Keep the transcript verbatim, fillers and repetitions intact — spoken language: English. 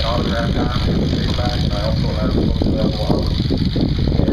autograph copy of the paperback, and I also have a book available on